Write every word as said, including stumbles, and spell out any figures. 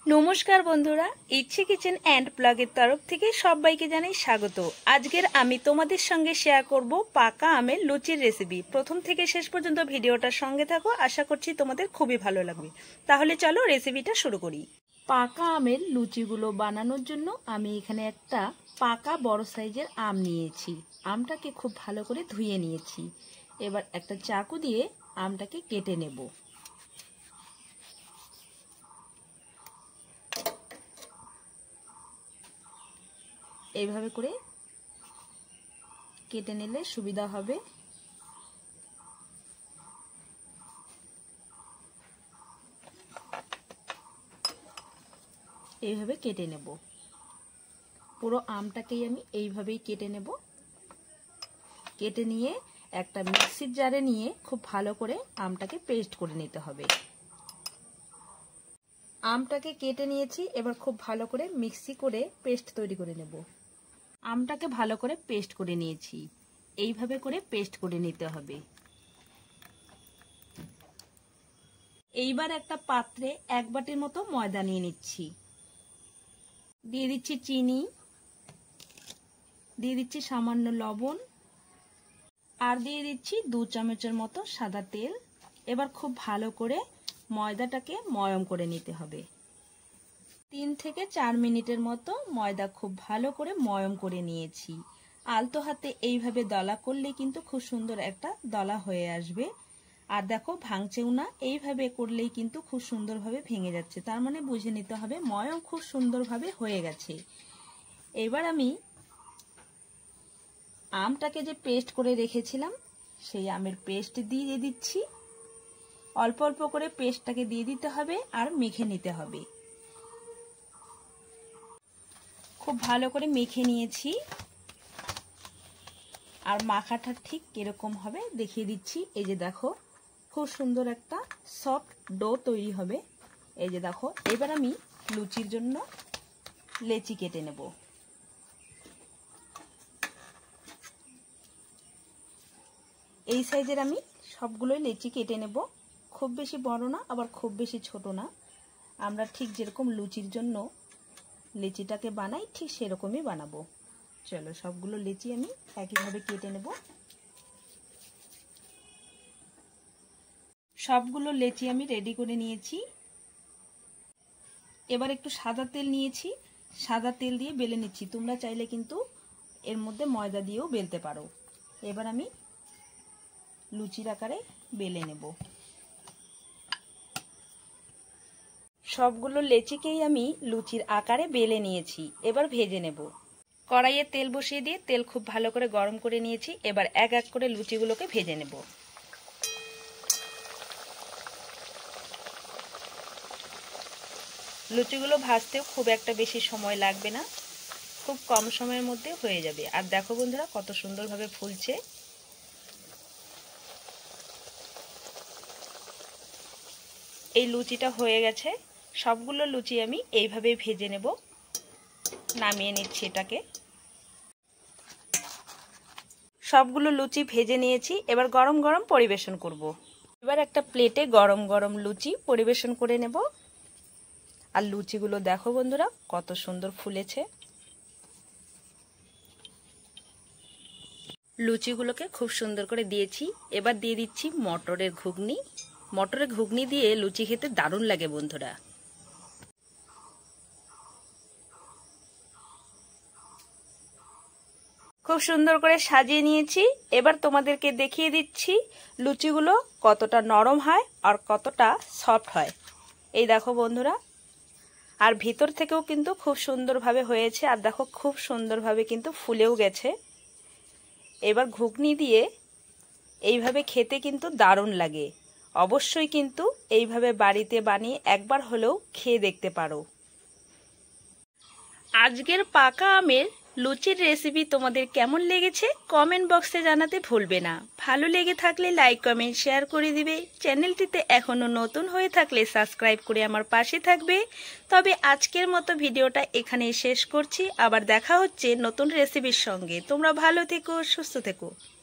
नमस्कार बंधुरा इच्छे किचेन एंड ब्लॉगের तरफ থেকে সবাইকে জানাই স্বাগত। আজকের আমি তোমাদের সঙ্গে শেয়ার করব পাকা আমের লুচির রেসিপি। প্রথম থেকে শেষ পর্যন্ত ভিডিওটার সঙ্গে থাকো, আশা করছি তোমাদের খুবই ভালো লাগবে। তাহলে চলো রেসিপিটা শুরু করি। পাকা আমের লুচিগুলো বানানোর জন্য আমি এখানে একটা পাকা বড় সাইজের আম নিয়েছি। আমটাকে খুব ভালো করে ধুয়ে নিয়েছি। এবার একটা চাকু দিয়ে আমটাকে কেটে নেব। এইভাবে করে কেটে নিলে সুবিধা হবে। এইভাবে কেটে নেব। পুরো আমটাকেই আমি এইভাবেই কেটে নেব। কেটে নিয়ে একটা মিক্সির জারে নিয়ে খুব ভালো করে আমটাকে পেস্ট করে নিতে হবে। আমটাকে কেটে নিয়েছি, এবার খুব ভালো করে মিক্সি করে পেস্ট তৈরি করে নেব। আমটাকে ভালো করে পেস্ট করে নিয়েছি। এইভাবে করে পেস্ট করে নিতে হবে। এইবার একটা পাত্রে এক বাটির মতো ময়দা নিয়ে নিচ্ছি। দিয়ে দিচ্ছি চিনি, দিয়ে দিচ্ছি সামান্য লবণ, আর দিয়ে দিচ্ছি দু চামচের মতো সাদা তেল। এবার খুব ভালো করে ময়দাটাকে ময়ম করে নিতে হবে। তিন থেকে চার মিনিটের মতো ময়দা খুব ভালো করে ময়ম করে নিয়েছি। আলতো হাতে এইভাবে দলা করলে কিন্তু খুব সুন্দর একটা দলা হয়ে আসবে। আর দেখো ভাঙছেও না, এইভাবে করলেই কিন্তু খুব সুন্দরভাবে ভেঙে যাচ্ছে। তার মানে বুঝে নিতে হবে ময়ম খুব সুন্দরভাবে হয়ে গেছে। এবার আমি আমটাকে যে পেস্ট করে রেখেছিলাম সেই আমের পেস্ট দিয়ে দিচ্ছি। অল্প অল্প করে পেস্টটাকে দিয়ে দিতে হবে আর মেখে নিতে হবে। খুব ভালো করে মেখে নিয়েছি। আর মাখাটা ঠিক কিরকম হবে দেখিয়ে দিচ্ছি। এই যে দেখো খুব সুন্দর একটা সফট ডো তৈরি হবে। এই যে দেখো, এবার আমি লুচির জন্য লেচি কেটে নেব। এই সাইজের আমি সবগুলোই লেচি কেটে নেব। খুব বেশি বড় না, আবার খুব বেশি ছোট না। আমরা ঠিক যেরকম লুচির জন্য লেচিটাকে বানাই ঠিক সেরকমই বানাবো। চলো সবগুলো লেচি আমি একইভাবে কেটে নেব। সবগুলো লেচি আমি রেডি করে নিয়েছি। এবার একটু সাদা তেল নিয়েছি, সাদা তেল দিয়ে বেলে নিচ্ছি। তোমরা চাইলে কিন্তু এর মধ্যে ময়দা দিয়েও বেলতে পারো। এবার আমি লুচির আকারে বেলে নেব। সবগুলো লেচিকেই আমি লুচির আকারে বেলে নিয়েছি। এবার ভেজে নেব। কড়াইয়ে তেল বসিয়ে দিয়ে তেল খুব ভালো করে গরম করে নিয়েছি। এবার এক এক করে লুচিগুলোকে ভেজে নেব। লুচিগুলো ভাজতেও খুব একটা বেশি সময় লাগবে না, খুব কম সময়ের মধ্যে হয়ে যাবে। আর দেখো বন্ধুরা কত সুন্দরভাবে ফুলছে। এই লুচিটা হয়ে গেছে। সবগুলো লুচি আমি এইভাবে ভেজে নেব। নামিয়ে নিচ্ছি এটাকে। সবগুলো লুচি ভেজে নিয়েছি। এবার গরম গরম পরিবেশন করব। এবার একটা প্লেটে গরম গরম লুচি পরিবেশন করে নেব। আর লুচিগুলো দেখো বন্ধুরা কত সুন্দর ফুলেছে। লুচিগুলোকে খুব সুন্দর করে দিয়েছি। এবার দিয়ে দিচ্ছি মটরের ঘুগনি। মটরের ঘুগনি দিয়ে লুচি খেতে দারুণ লাগে বন্ধুরা। খুব সুন্দর করে সাজিয়ে নিয়েছি। এবার তোমাদেরকে দেখিয়ে দিচ্ছি লুচিগুলো কতটা নরম হয় আর কতটা সফট হয়। এই দেখো বন্ধুরা, আর ভিতর থেকেও কিন্তু খুব সুন্দরভাবে হয়েছে। আর দেখো খুব সুন্দরভাবে কিন্তু ফুলেও গেছে। এবার ঘুগনি দিয়ে এইভাবে খেতে কিন্তু দারুণ লাগে। অবশ্যই কিন্তু এইভাবে বাড়িতে বানিয়ে একবার হলেও খেয়ে দেখতে পারো। আজকের পাকা আমের লুচির রেসিপি তোমাদের কেমন লেগেছে কমেন্ট বক্সে জানাতে ভুলবে না। ভালো লেগে থাকলে লাইক কমেন্ট শেয়ার করে দিবে। চ্যানেলটিতে এখনো নতুন হয়ে থাকলে সাবস্ক্রাইব করে আমার পাশে থাকবে। তবে আজকের মতো ভিডিওটা এখানেই শেষ করছি। আবার দেখা হচ্ছে নতুন রেসিপির সঙ্গে। তোমরা ভালো থেকো, সুস্থ থেকো।